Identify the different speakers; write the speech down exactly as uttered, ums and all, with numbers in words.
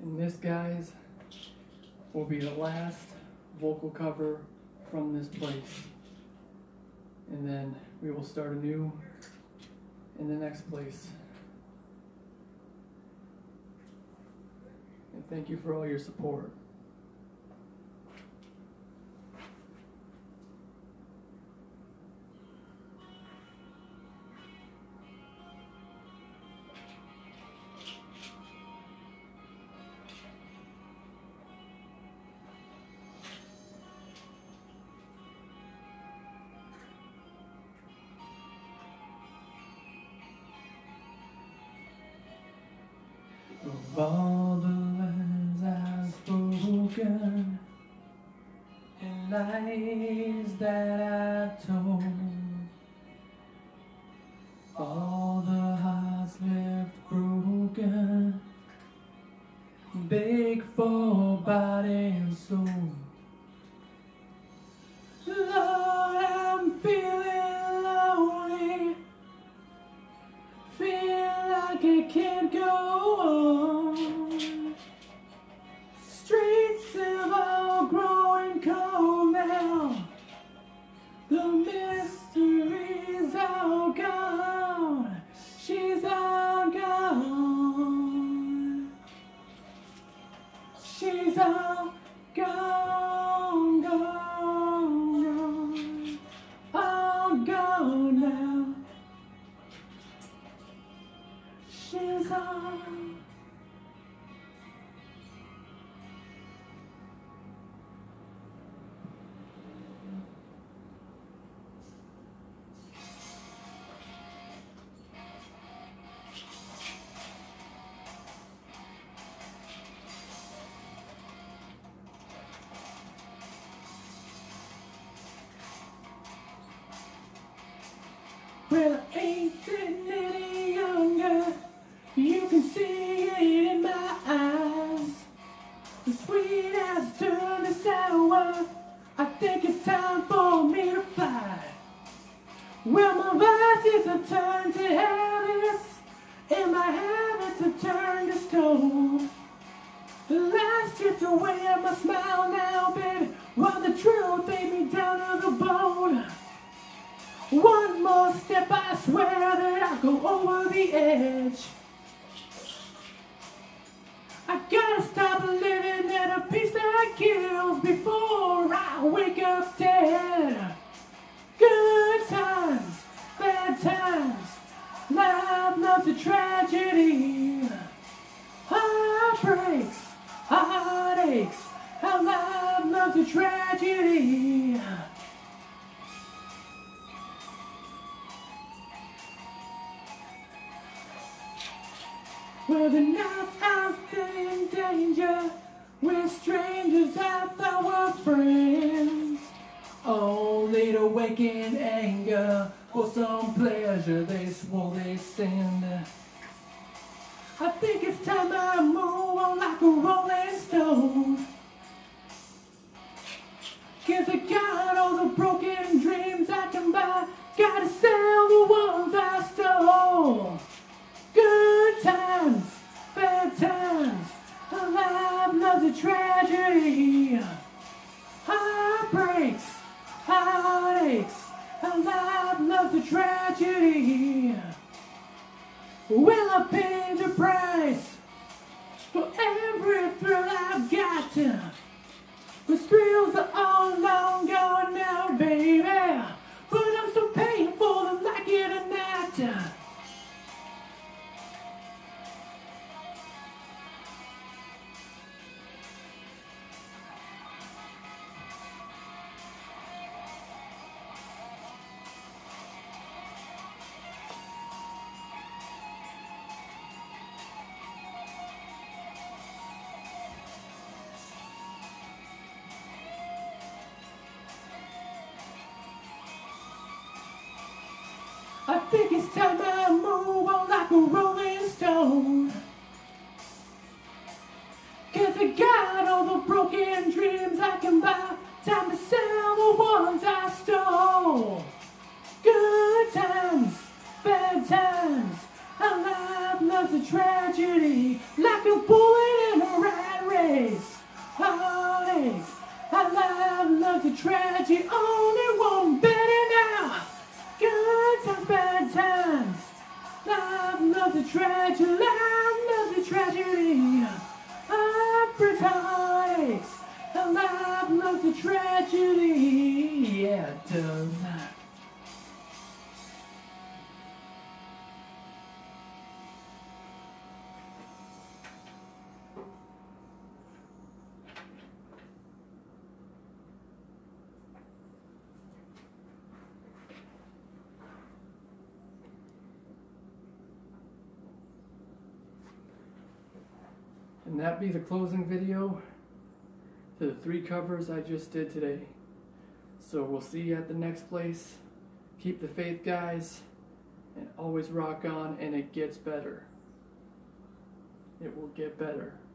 Speaker 1: And this, guys, will be the last vocal cover from this place. And then we will start anew in the next place. And thank you for all your support. Of all the words I've spoken and lies that I've told, all the hearts left broken, beg for body and soul. Lord, I'm feeling lonely, feel like I can't go on. Streets have all growing cold now, the mystery's all gone, she's all gone, she's all gone, gone, gone, all gone now, she's all. Well, I ain't getting any younger, you can see it in my eyes. The sweet has turned to sour, I think it's time for me to fly. Well, my vices have turned to habits, and my habits have turned to stone. The lies stripped away at my smile now, baby, while the truth ate me down to the bone. One more step, I swear that I'll go over the edge. I gotta stop living at a pace that kills before I wake up dead. Good times, bad times, life loves a tragedy. Heartbreaks, heartaches, how life loves a tragedy. Well, the nights I've been in danger, with strangers I thought were friends, only to wake in anger for some pleasure they swore they'd send. I think it's time I move on like a rolling stone, 'cause I got all the broken dreams I can buy, gotta sell the ones I stole. Good times, bad times, life loves a tragedy. Heartbreaks, heartaches, life loves a tragedy. Well, I paid the price for every thrill I've got. The thrills are all long gone now, baby, but I'm still paying for them like it or not. I think it's time I move on like a rolling stone, 'cause I got all the broken dreams I can buy, time to sell the ones I stole. Good times, bad times, our life loves a tragedy, like a bullet in a rat. And that be the closing video to the three covers I just did today. So we'll see you at the next place. Keep the faith, guys, and always rock on, and it gets better. It will get better.